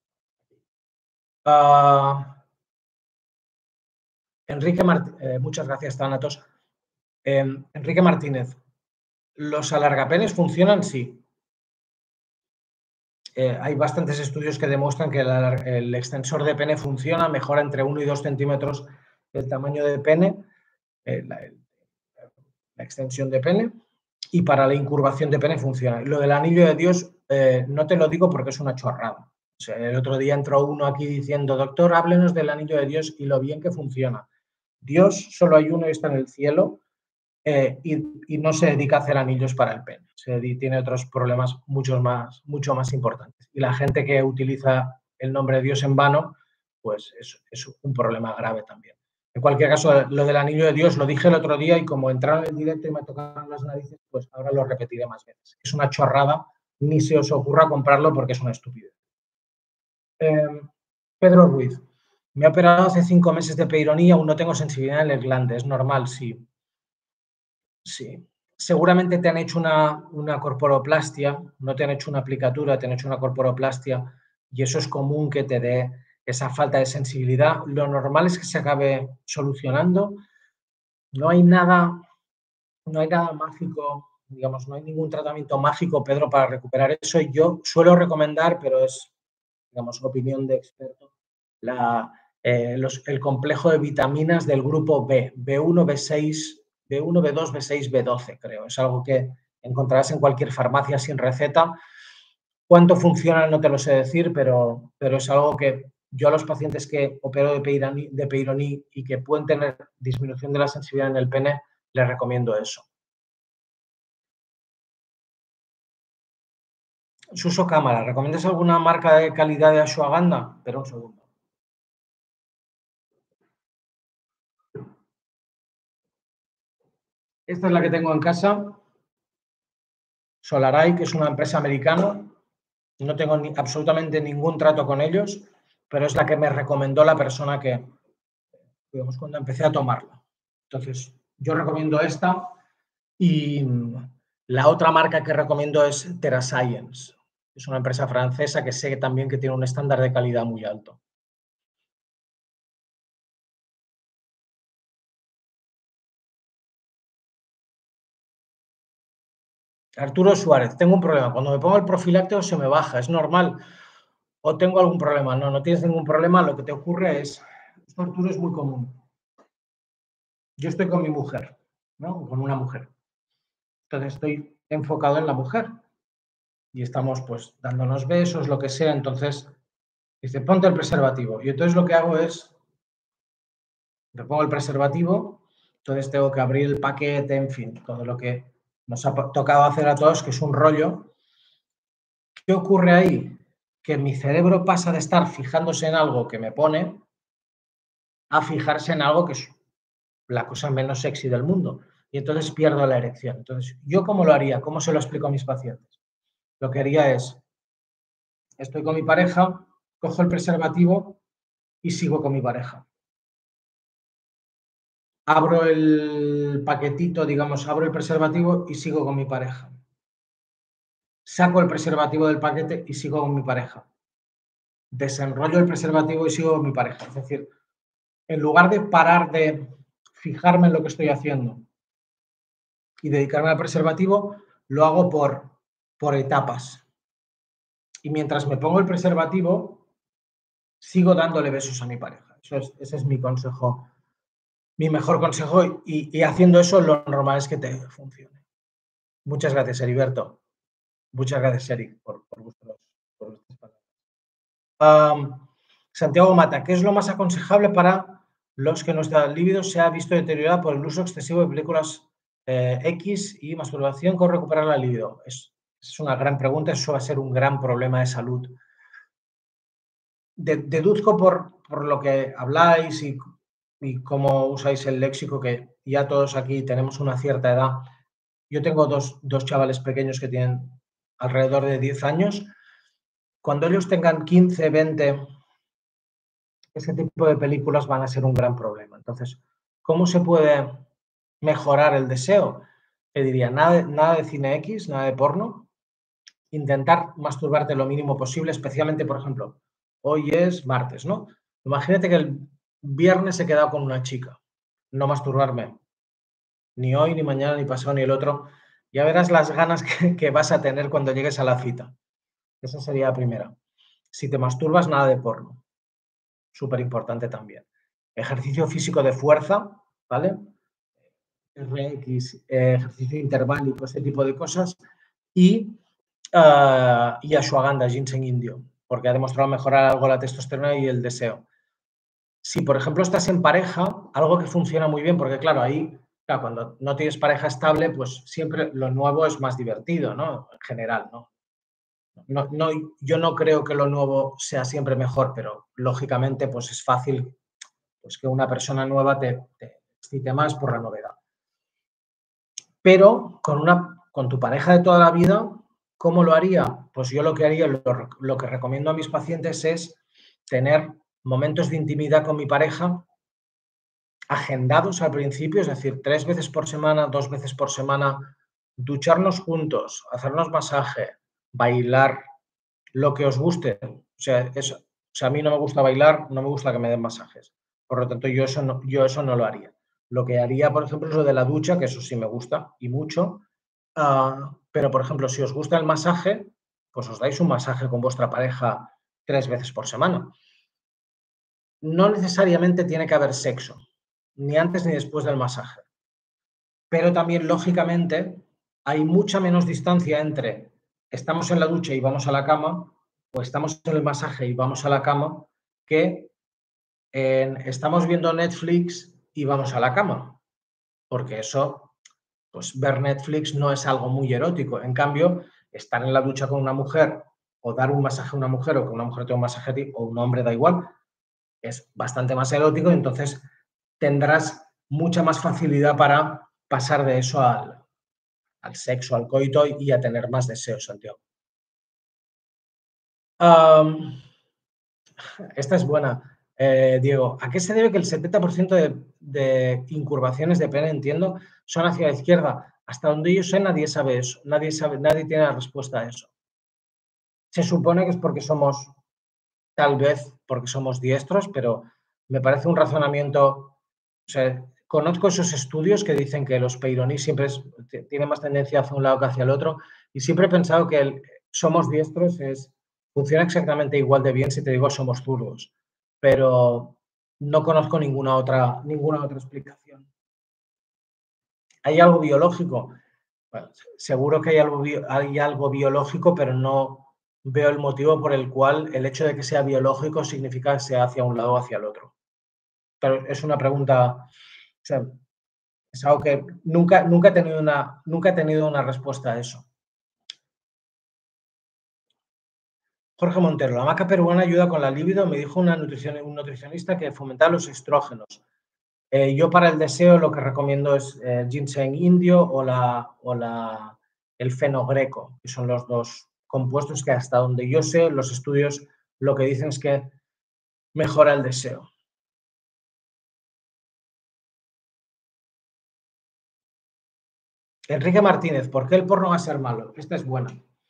uh, Enrique Mart eh, muchas gracias, Thanatos. Eh, Enrique Martínez, ¿los alargapenes funcionan? Sí. Eh, hay bastantes estudios que demuestran que el, el extensor de pene funciona, mejora entre uno y dos centímetros el tamaño de pene, eh, la, la, extensión de pene, y para la incurvación de pene funciona. Lo del anillo de Dios eh, no te lo digo porque es una chorrada. O sea, el otro día entró uno aquí diciendo, doctor, háblenos del anillo de Dios y lo bien que funciona. Dios solo hay uno y está en el cielo. Eh, y, y no se dedica a hacer anillos para el pene. Se tiene otros problemas mucho más, mucho más importantes. Y la gente que utiliza el nombre de Dios en vano, pues es, es un problema grave también. En cualquier caso, lo del anillo de Dios lo dije el otro día y como entraron en el directo y me tocaron las narices, pues ahora lo repetiré más veces. Es una chorrada, ni se os ocurra comprarlo porque es una estupidez. Eh, Pedro Ruiz, me he operado hace cinco meses de peironía, aún no tengo sensibilidad en el glande, es normal, sí. Sí, seguramente te han hecho una, una corporoplastia, no te han hecho una aplicatura, te han hecho una corporoplastia y eso es común que te dé esa falta de sensibilidad. Lo normal es que se acabe solucionando. No hay nada, no hay nada mágico, digamos, no hay ningún tratamiento mágico, Pedro, para recuperar eso. Yo suelo recomendar, pero es, digamos, opinión de experto, la, eh, los, el complejo de vitaminas del grupo B, B uno, B seis, B uno, B dos, B seis, B doce, creo. Es algo que encontrarás en cualquier farmacia sin receta. Cuánto funciona no te lo sé decir, pero, pero es algo que yo a los pacientes que opero de Peyronie, de Peyronie y que pueden tener disminución de la sensibilidad en el pene, les recomiendo eso. Suso Cámara, ¿recomiendas alguna marca de calidad de ashwagandha? Espera un segundo. Esta es la que tengo en casa. Solaray, que es una empresa americana. No tengo ni, absolutamente ningún trato con ellos, pero es la que me recomendó la persona que, digamos, cuando empecé a tomarla. Entonces, yo recomiendo esta y la otra marca que recomiendo es TerraScience. Es una empresa francesa que sé también que tiene un estándar de calidad muy alto. Arturo Suárez, tengo un problema. Cuando me pongo el profiláctico se me baja, ¿es normal? ¿O tengo algún problema? No, no tienes ningún problema. Lo que te ocurre es, esto, Arturo, es muy común. Yo estoy con mi mujer, ¿no? Con una mujer. Entonces estoy enfocado en la mujer y estamos pues dándonos besos, lo que sea. Entonces dice, ponte el preservativo. Y entonces lo que hago es, me pongo el preservativo, entonces tengo que abrir el paquete, en fin, todo lo que nos ha tocado hacer a todos, que es un rollo. ¿Qué ocurre ahí? Que mi cerebro pasa de estar fijándose en algo que me pone a fijarse en algo que es la cosa menos sexy del mundo. Y entonces pierdo la erección. Entonces, ¿yo cómo lo haría? ¿Cómo se lo explico a mis pacientes? Lo que haría es, estoy con mi pareja, cojo el preservativo y sigo con mi pareja. Abro el paquetito, digamos, abro el preservativo y sigo con mi pareja. Saco el preservativo del paquete y sigo con mi pareja. Desenrollo el preservativo y sigo con mi pareja. Es decir, en lugar de parar de fijarme en lo que estoy haciendo y dedicarme al preservativo, lo hago por, por etapas. Y mientras me pongo el preservativo, sigo dándole besos a mi pareja. Eso es, ese es mi consejo, mi mejor consejo, y, y haciendo eso lo normal es que te funcione. Muchas gracias, Heriberto. Muchas gracias, Eric, por, por, vuestros, por vuestras palabras. Um, Santiago Mata, ¿qué es lo más aconsejable para los que nuestra libido se ha visto deteriorada por el uso excesivo de películas eh, X y masturbación con recuperar la libido? Es, es una gran pregunta, eso va a ser un gran problema de salud. De, deduzco por, por lo que habláis y, y cómo usáis el léxico, que ya todos aquí tenemos una cierta edad. Yo tengo dos, dos chavales pequeños que tienen alrededor de diez años. Cuando ellos tengan quince, veinte, ese tipo de películas van a ser un gran problema. Entonces, ¿cómo se puede mejorar el deseo? Te diría, nada, nada de cine X, nada de porno. Intentar masturbarte lo mínimo posible, especialmente, por ejemplo, hoy es martes, ¿no? Imagínate que el viernes he quedado con una chica. No masturbarme. Ni hoy, ni mañana, ni pasado, ni el otro. Ya verás las ganas que, que vas a tener cuando llegues a la cita. Esa sería la primera. Si te masturbas, nada de porno. Súper importante también. Ejercicio físico de fuerza, ¿vale? R X, eh, ejercicio interválico, ese tipo de cosas. Y, uh, y ashwagandha, ginseng indio, porque ha demostrado mejorar algo la testosterona y el deseo. Si, por ejemplo, estás en pareja, algo que funciona muy bien, porque claro, ahí, claro, cuando no tienes pareja estable, pues siempre lo nuevo es más divertido, ¿no? En general, ¿no? No, no, yo no creo que lo nuevo sea siempre mejor, pero lógicamente pues es fácil pues, que una persona nueva te, te excite más por la novedad. Pero con, una, con tu pareja de toda la vida, ¿cómo lo haría? Pues yo lo que haría, lo, lo que recomiendo a mis pacientes es tener momentos de intimidad con mi pareja agendados al principio, es decir, tres veces por semana, dos veces por semana, ducharnos juntos, hacernos masaje, bailar, lo que os guste. O sea, eso, o sea, a mí no me gusta bailar, no me gusta que me den masajes. Por lo tanto, yo eso no, yo eso no lo haría. Lo que haría, por ejemplo, es lo de la ducha, que eso sí me gusta y mucho. Uh, pero, por ejemplo, si os gusta el masaje, pues os dais un masaje con vuestra pareja tres veces por semana. No necesariamente tiene que haber sexo, ni antes ni después del masaje. pero también, lógicamente, hay mucha menos distancia entre estamos en la ducha y vamos a la cama, o estamos en el masaje y vamos a la cama, que en estamos viendo Netflix y vamos a la cama, porque eso, pues ver Netflix no es algo muy erótico. En cambio, estar en la ducha con una mujer o dar un masaje a una mujer o que una mujer te dé un masaje a ti o un hombre, da igual, es bastante más erótico, entonces tendrás mucha más facilidad para pasar de eso al, al sexo, al coito y a tener más deseos, Santiago. Um, esta es buena, eh, Diego. ¿A qué se debe que el setenta por ciento de, de incurvaciones de pene, entiendo, son hacia la izquierda? Hasta donde yo sé, nadie sabe eso. Nadie sabe, nadie tiene la respuesta a eso. Se supone que es porque somos, tal vez porque somos diestros, pero me parece un razonamiento. O sea, conozco esos estudios que dicen que los peironis siempre es, tienen más tendencia hacia un lado que hacia el otro, y siempre he pensado que el somos diestros es, funciona exactamente igual de bien si te digo somos zurdos, pero no conozco ninguna otra, ninguna otra explicación. ¿Hay algo biológico? Bueno, seguro que hay algo, hay algo biológico, pero no veo el motivo por el cual el hecho de que sea biológico significa que sea hacia un lado o hacia el otro. Pero es una pregunta, o sea, es algo que nunca, nunca, he tenido una, nunca he tenido una respuesta a eso. Jorge Montero, la maca peruana ayuda con la libido. Me dijo una nutrición, un nutricionista que fomentaba los estrógenos. Eh, yo para el deseo lo que recomiendo es eh, ginseng indio o, la, o la, el fenogreco, que son los dos compuestos que hasta donde yo sé, los estudios lo que dicen es que mejora el deseo. Enrique Martínez, ¿por qué el porno va a ser malo? Esta es buena.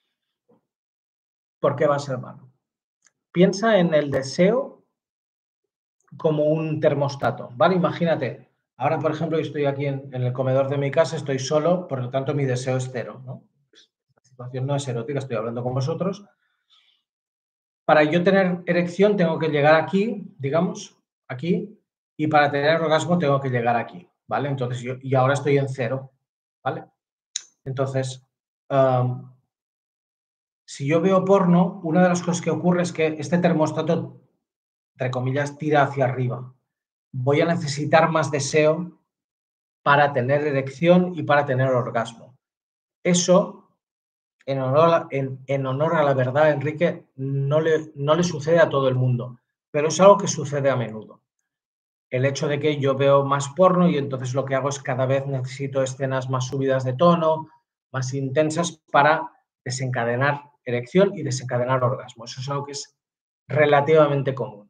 ¿Por qué va a ser malo? Piensa en el deseo como un termostato, ¿vale? Imagínate, ahora por ejemplo yo estoy aquí en, en el comedor de mi casa, estoy solo, por lo tanto mi deseo es cero, ¿no? Pues, la situación no es erótica, estoy hablando con vosotros. Para yo tener erección tengo que llegar aquí, digamos, aquí, y para tener orgasmo tengo que llegar aquí, ¿vale? Entonces yo, y ahora estoy en cero, ¿vale? Entonces, um, si yo veo porno, una de las cosas que ocurre es que este termostato, entre comillas, tira hacia arriba. Voy a necesitar más deseo para tener erección y para tener orgasmo. Eso, en honor a, en, en honor a la verdad, Enrique, no le, no le sucede a todo el mundo, pero es algo que sucede a menudo. El hecho de que yo veo más porno y entonces lo que hago es cada vez necesito escenas más subidas de tono, más intensas para desencadenar erección y desencadenar orgasmo. Eso es algo que es relativamente común.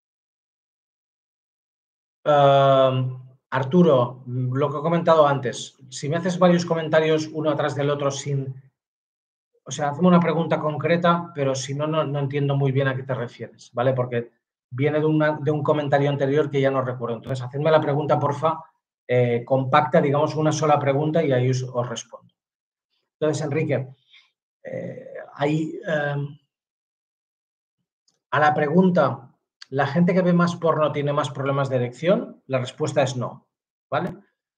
Uh, Arturo, lo que he comentado antes, si me haces varios comentarios uno atrás del otro sin... O sea, hazme una pregunta concreta, pero si no, no, no entiendo muy bien a qué te refieres, ¿vale? Porque viene de, una, de un comentario anterior que ya no recuerdo. Entonces, hacedme la pregunta, porfa, eh, compacta, digamos, una sola pregunta y ahí os, os respondo. Entonces, Enrique, eh, ahí, eh, a la pregunta, ¿la gente que ve más porno tiene más problemas de erección? La respuesta es no, ¿vale?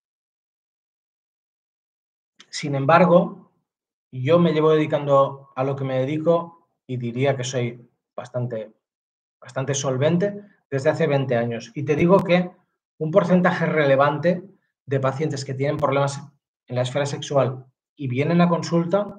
Sin embargo, yo me llevo dedicando a lo que me dedico y diría que soy bastante, bastante solvente desde hace veinte años. Y te digo que un porcentaje relevante de pacientes que tienen problemas en la esfera sexual y vienen a consulta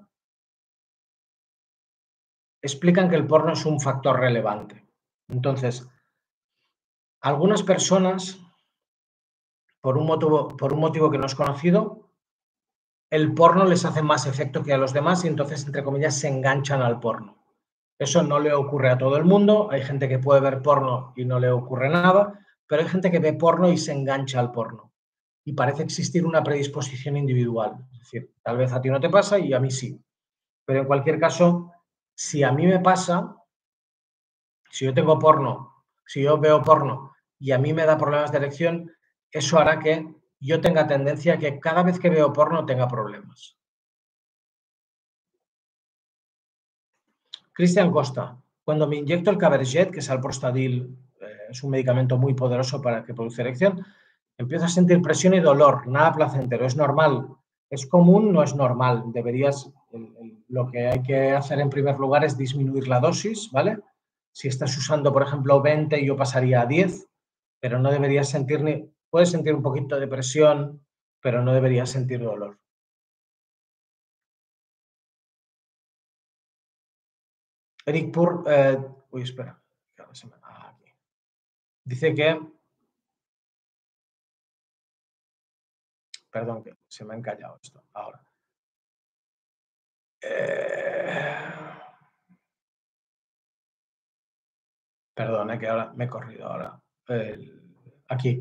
explican que el porno es un factor relevante. Entonces, algunas personas, por un motivo, por un motivo que no es conocido, el porno les hace más efecto que a los demás y entonces, entre comillas, se enganchan al porno. Eso no le ocurre a todo el mundo. Hay gente que puede ver porno y no le ocurre nada, pero hay gente que ve porno y se engancha al porno. Y parece existir una predisposición individual. Es decir, tal vez a ti no te pasa y a mí sí. Pero en cualquier caso, si a mí me pasa, si yo tengo porno, si yo veo porno y a mí me da problemas de erección, eso hará que yo tenga tendencia a que cada vez que veo porno tenga problemas. Cristian Costa, cuando me inyecto el Caberget, que es Alprostadil, eh, es un medicamento muy poderoso para que produce erección, empiezo a sentir presión y dolor, nada placentero, es normal, es común, no es normal. Deberías, el, el, lo que hay que hacer en primer lugar es disminuir la dosis, ¿vale? Si estás usando, por ejemplo, veinte, yo pasaría a diez, pero no deberías sentir ni, puedes sentir un poquito de presión, pero no deberías sentir dolor. Eric Pur, eh, uy, espera, se me, ah, aquí. Dice que, perdón, que se me ha encallado esto ahora. Eh, perdón, eh, que ahora me he corrido ahora. El, aquí.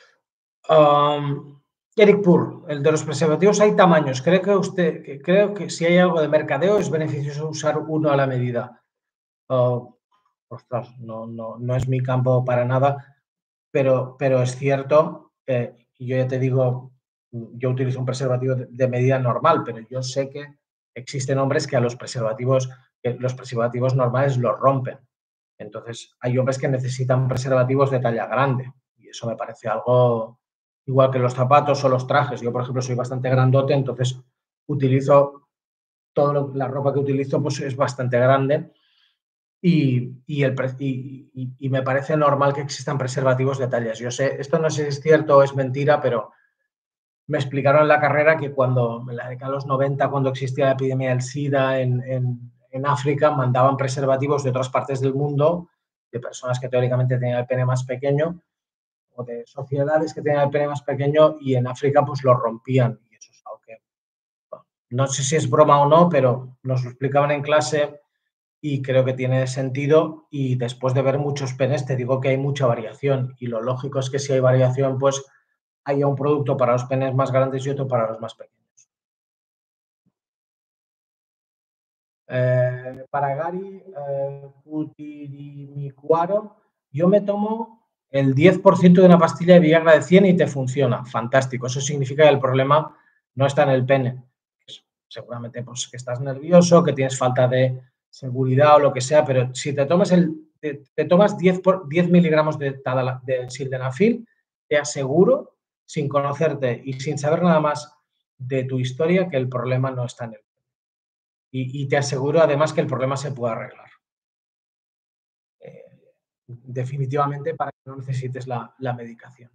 Um, Eric Pur, el de los preservativos hay tamaños. Creo que usted, que creo que si hay algo de mercadeo es beneficioso usar uno a la medida. Uh, ostras, no, no, no es mi campo para nada, pero, pero es cierto, eh, yo ya te digo, yo utilizo un preservativo de, de medida normal, pero yo sé que existen hombres que a los preservativos, que los preservativos normales los rompen. Entonces, hay hombres que necesitan preservativos de talla grande y eso me parece algo igual que los zapatos o los trajes. Yo, por ejemplo, soy bastante grandote, entonces utilizo, toda la ropa que utilizo pues es bastante grande y, y, el, y, y, y me parece normal que existan preservativos de tallas. Yo sé, esto no sé si es cierto o es mentira, pero me explicaron en la carrera que cuando, en la década de los noventa, cuando existía la epidemia del SIDA en, en, en África, mandaban preservativos de otras partes del mundo, de personas que teóricamente tenían el pene más pequeño, o de sociedades que tenían el pene más pequeño, y en África pues lo rompían. Y eso es algo que, bueno, no sé si es broma o no, pero nos lo explicaban en clase y creo que tiene sentido. Y después de ver muchos penes, te digo que hay mucha variación. Y lo lógico es que si hay variación, pues haya un producto para los penes más grandes y otro para los más pequeños. Eh, para Gary eh, Putirimicuaro, yo me tomo el diez por ciento de una pastilla de Viagra de cien y te funciona. Fantástico. Eso significa que el problema no está en el pene. Seguramente pues, que estás nervioso, que tienes falta de seguridad o lo que sea, pero si te tomas, el, te, te tomas diez, por, diez miligramos de, de sildenafil, te aseguro, sin conocerte y sin saber nada más de tu historia, que el problema no está en el pene. Y, y te aseguro además que el problema se puede arreglar. Eh, definitivamente para que no necesites la, la medicación.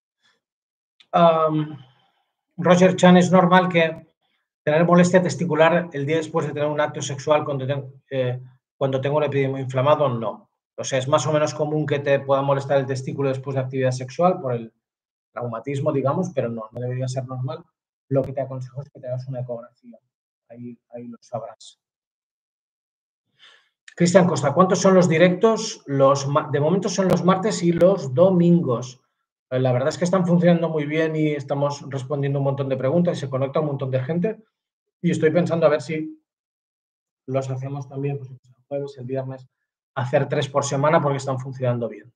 Um, Roger Chan, es normal que tener molestia testicular el día después de tener un acto sexual cuando tengo, eh, cuando tengo un epidemio inflamado, no. O sea, es más o menos común que te pueda molestar el testículo después de actividad sexual por el traumatismo, digamos, pero no, no debería ser normal. Lo que te aconsejo es que te hagas una ecografía. Ahí, ahí lo sabrás. Cristian Costa, ¿cuántos son los directos? Los, de momento son los martes y los domingos. La verdad es que están funcionando muy bien y estamos respondiendo un montón de preguntas y se conecta un montón de gente. Y estoy pensando a ver si los hacemos también pues, el jueves, el viernes, hacer tres por semana porque están funcionando bien.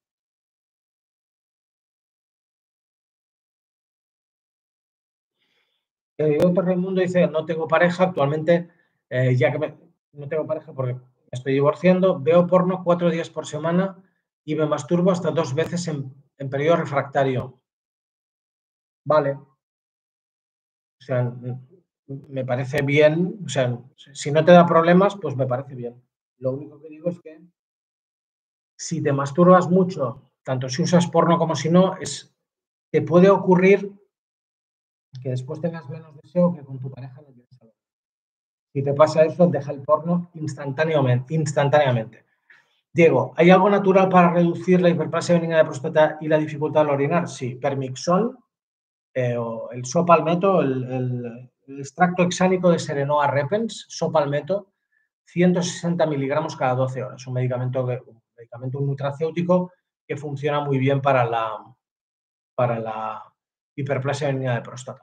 El doctor Raimundo dice, no tengo pareja actualmente, eh, ya que me, no tengo pareja porque me estoy divorciando, veo porno cuatro días por semana y me masturbo hasta dos veces en, en periodo refractario. Vale. O sea, me parece bien, o sea, si no te da problemas, pues me parece bien. Lo único que digo es que si te masturbas mucho, tanto si usas porno como si no, es, te puede ocurrir que después tengas menos deseo que con tu pareja no tienes algo. Si te pasa eso, deja el porno instantáneamente. instantáneamente. Diego, ¿hay algo natural para reducir la hiperplasia benigna de próstata y la dificultad al orinar? Sí, Permixol, eh, o el Sopalmeto, el, el, el extracto hexánico de Serenoa repens, Sopalmeto, ciento sesenta miligramos cada doce horas. Un medicamento, un medicamento un nutracéutico que funciona muy bien para la, para la hiperplasia benigna de próstata.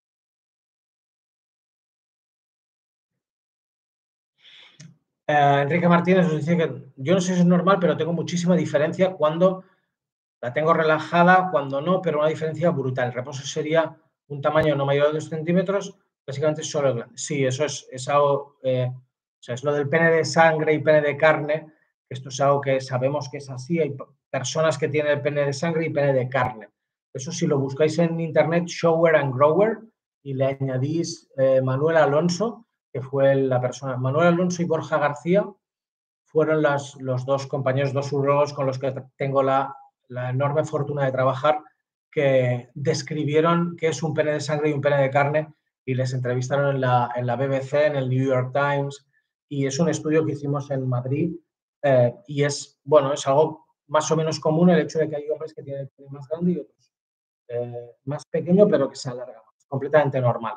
Eh, Enrique Martínez nos dice que yo no sé si es normal, pero tengo muchísima diferencia cuando la tengo relajada, cuando no, pero una diferencia brutal. El reposo sería un tamaño no mayor de dos centímetros, básicamente solo el glande. Sí, eso es, es algo, eh, o sea, es lo del pene de sangre y pene de carne, que esto es algo que sabemos que es así. Hay personas que tienen el pene de sangre y pene de carne. Eso si lo buscáis en internet, Shower and Grower, y le añadís eh, Manuel Alonso, que fue la persona, Manuel Alonso y Borja García fueron las, los dos compañeros, dos urólogos con los que tengo la, la enorme fortuna de trabajar, que describieron qué es un pene de sangre y un pene de carne, y les entrevistaron en la, en la B B C, en el New York Times, y es un estudio que hicimos en Madrid, eh, y es, bueno, es algo más o menos común el hecho de que hay hombres que tienen el pene más grande y otros eh, más pequeño, pero que se alarga más, completamente normal.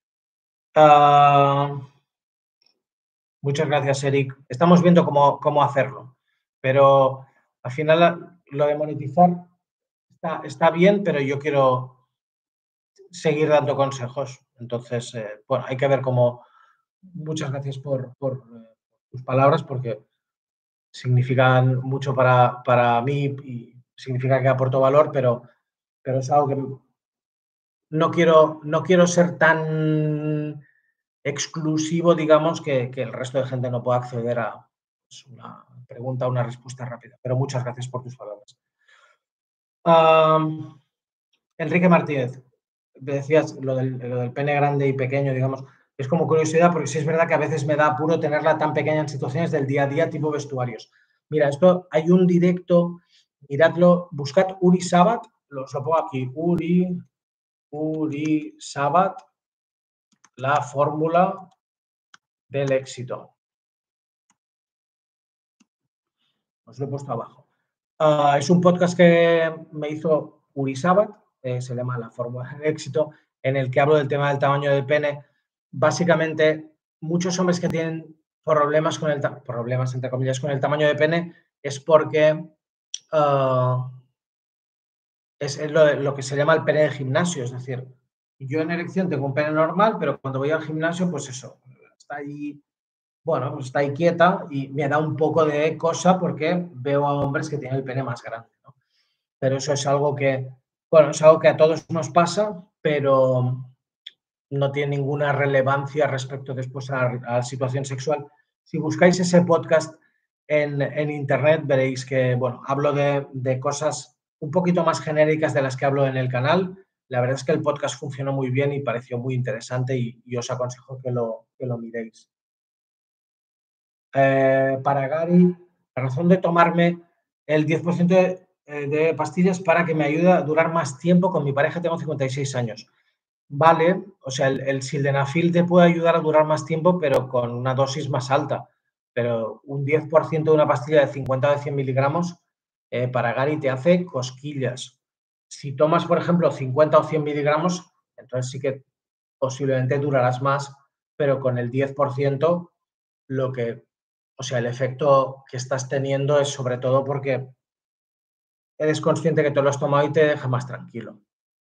Uh, muchas gracias, Eric. Estamos viendo cómo, cómo hacerlo, pero al final lo de monetizar está, está bien, pero yo quiero seguir dando consejos. Entonces, eh, bueno, hay que ver cómo... Muchas gracias por, por eh, tus palabras, porque significan mucho para, para mí y significa que aporto valor, pero, pero es algo que no quiero, no quiero ser tan exclusivo, digamos, que, que el resto de gente no pueda acceder a pues, una pregunta o una respuesta rápida. Pero muchas gracias por tus palabras. Um, Enrique Martínez, decías lo del, lo del pene grande y pequeño, digamos, es como curiosidad, porque sí es verdad que a veces me da apuro tenerla tan pequeña en situaciones del día a día, tipo vestuarios. Mira, esto hay un directo, miradlo, buscad Uri Sabat, os lo pongo aquí, Uri, Uri Sabat, la fórmula del éxito. Os lo he puesto abajo. Uh, es un podcast que me hizo Uri Sabat, eh, se llama La Fórmula del Éxito, en el que hablo del tema del tamaño del pene. Básicamente, muchos hombres que tienen problemas con el problemas entre comillas con el tamaño de pene es porque uh, es lo, lo que se llama el pene de gimnasio, es decir, yo en erección tengo un pene normal, pero cuando voy al gimnasio, pues eso, está ahí, bueno, pues está ahí quieta y me da un poco de cosa porque veo a hombres que tienen el pene más grande, ¿no? Pero eso es algo que, bueno, es algo que a todos nos pasa, pero no tiene ninguna relevancia respecto después a, a la situación sexual. Si buscáis ese podcast en, en internet, veréis que, bueno, hablo de, de cosas un poquito más genéricas de las que hablo en el canal. La verdad es que el podcast funcionó muy bien y pareció muy interesante y, y os aconsejo que lo, que lo miréis. Eh, para Gary, la razón de tomarme el diez por ciento de, de pastillas para que me ayude a durar más tiempo con mi pareja, tengo cincuenta y seis años. Vale, o sea, el, el sildenafil te puede ayudar a durar más tiempo, pero con una dosis más alta. Pero un diez por ciento de una pastilla de cincuenta o de cien miligramos eh, para Gary te hace cosquillas. Si tomas, por ejemplo, cincuenta o cien miligramos, entonces sí que posiblemente durarás más, pero con el diez por ciento lo que, o sea, el efecto que estás teniendo es sobre todo porque eres consciente que te lo has tomado y te deja más tranquilo.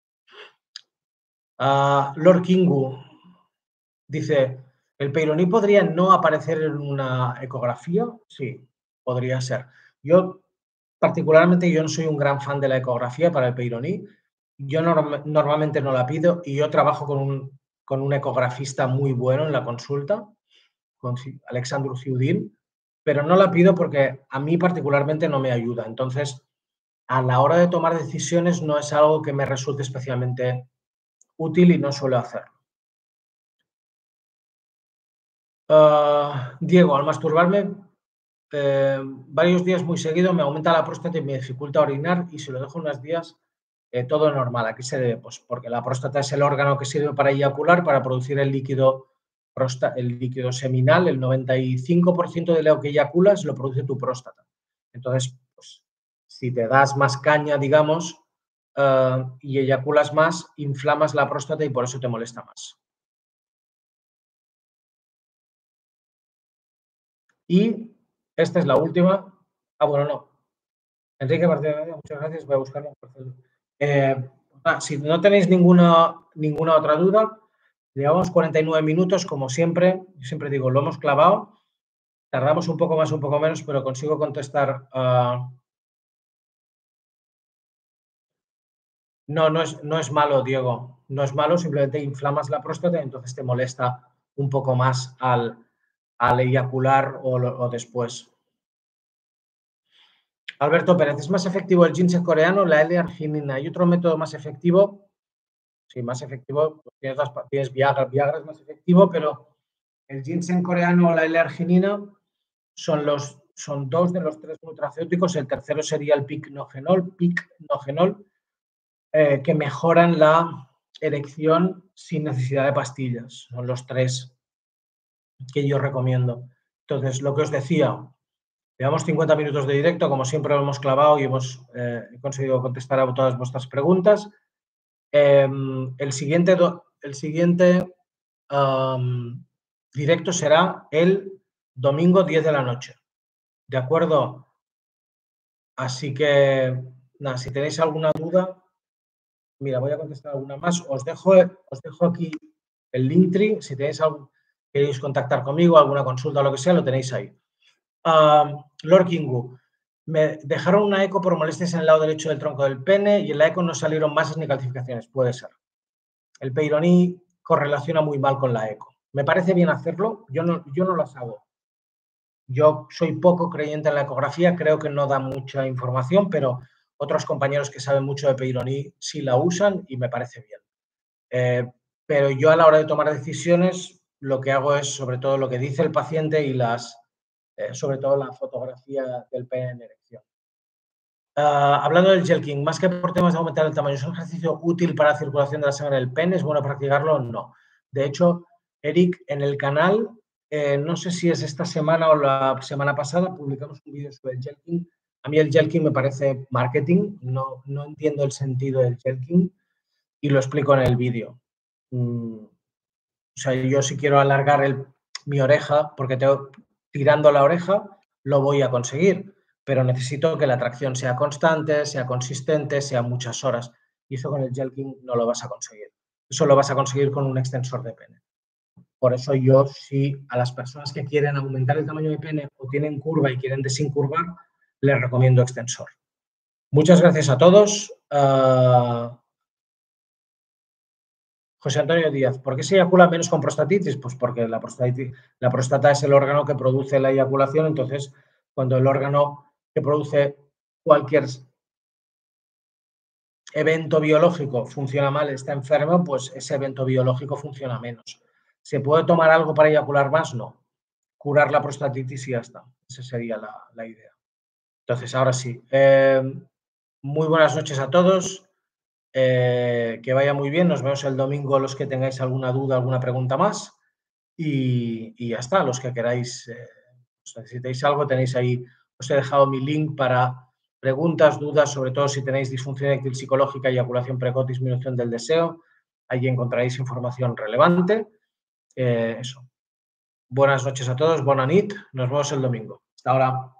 Uh, Lord Kingu dice, ¿el peironí podría no aparecer en una ecografía? Sí, podría ser. Yo, particularmente, yo no soy un gran fan de la ecografía para el peironí. Yo norm normalmente no la pido y yo trabajo con un, con un ecografista muy bueno en la consulta, con Alexandru Ciudin, pero no la pido porque a mí particularmente no me ayuda. Entonces, a la hora de tomar decisiones no es algo que me resulte especialmente útil y no suelo hacerlo. Uh, Diego, al masturbarme eh, varios días muy seguido me aumenta la próstata y me dificulta orinar y si lo dejo unos días eh, todo normal. ¿A qué se debe? Pues porque la próstata es el órgano que sirve para eyacular, para producir el líquido, el líquido seminal. El noventa y cinco por ciento de lo que eyaculas lo produce tu próstata. Entonces, pues, si te das más caña, digamos, uh, y eyaculas más, inflamas la próstata y por eso te molesta más. Y esta es la última. Ah, bueno, no. Enrique Martínez, muchas gracias. Voy a buscarlo. Eh, ah, si no tenéis ninguna, ninguna otra duda, llevamos cuarenta y nueve minutos, como siempre. Yo siempre digo, lo hemos clavado. Tardamos un poco más, un poco menos, pero consigo contestar. Uh... No, no es, no es malo, Diego. No es malo, simplemente inflamas la próstata y entonces te molesta un poco más al, al eyacular o, o después. Alberto Pérez, ¿es más efectivo el ginseng coreano o la L-arginina? ¿Hay otro método más efectivo? Sí, más efectivo, pues tienes, las, tienes Viagra, Viagra es más efectivo, pero el ginseng coreano o la L-arginina son, los, son dos de los tres nutracéuticos, el tercero sería el picnogenol, picnogenol eh, que mejoran la erección sin necesidad de pastillas. Son los tres que yo recomiendo. Entonces, lo que os decía, llevamos cincuenta minutos de directo, como siempre lo hemos clavado y hemos eh, conseguido contestar a todas vuestras preguntas. Eh, el siguiente, el siguiente um, directo será el domingo diez de la noche. ¿De acuerdo? Así que, nada, si tenéis alguna duda, mira, voy a contestar alguna más. Os dejo, os dejo aquí el Linktree. Si tenéis algo, queréis contactar conmigo, alguna consulta o lo que sea, lo tenéis ahí. Uh, Lord Kingu, me dejaron una eco por molestias en el lado derecho del tronco del pene y en la eco no salieron masas ni calcificaciones. Puede ser. El Peyronie correlaciona muy mal con la eco. Me parece bien hacerlo. Yo no, yo no las hago. Yo soy poco creyente en la ecografía, creo que no da mucha información, pero otros compañeros que saben mucho de Peyronie sí la usan y me parece bien. Eh, pero yo a la hora de tomar decisiones lo que hago es sobre todo lo que dice el paciente y las, eh, sobre todo la fotografía del pene en erección. Uh, hablando del jelking, más que por temas de aumentar el tamaño, ¿es un ejercicio útil para la circulación de la sangre del pene? ¿Es bueno practicarlo? No. De hecho, Eric, en el canal, eh, no sé si es esta semana o la semana pasada, publicamos un vídeo sobre el jelking. A mí el jelking me parece marketing, no, no entiendo el sentido del jelking y lo explico en el vídeo. Mm, o sea, yo si quiero alargar el, mi oreja, porque tengo tirando la oreja, lo voy a conseguir, pero necesito que la tracción sea constante, sea consistente, sea muchas horas. Y eso con el jelking no lo vas a conseguir. Eso lo vas a conseguir con un extensor de pene. Por eso yo, sí, a las personas que quieren aumentar el tamaño de pene o tienen curva y quieren desincurvar, les recomiendo extensor. Muchas gracias a todos. Uh, José Antonio Díaz, ¿por qué se eyacula menos con prostatitis? Pues porque la, prostatitis, la próstata es el órgano que produce la eyaculación, entonces cuando el órgano que produce cualquier evento biológico funciona mal, está enfermo, pues ese evento biológico funciona menos. ¿Se puede tomar algo para eyacular más? No. Curar la prostatitis y ya está. Esa sería la, la idea. Entonces, ahora sí. Eh, muy buenas noches a todos. Eh, que vaya muy bien. Nos vemos el domingo los que tengáis alguna duda, alguna pregunta más. Y, y ya está. Los que queráis, eh, si necesitáis algo, tenéis ahí. Os he dejado mi link para preguntas, dudas, sobre todo si tenéis disfunción eréctil psicológica, eyaculación precoz, disminución del deseo. Allí encontraréis información relevante. Eh, eso. Buenas noches a todos. Bona nit. Nos vemos el domingo. Hasta ahora.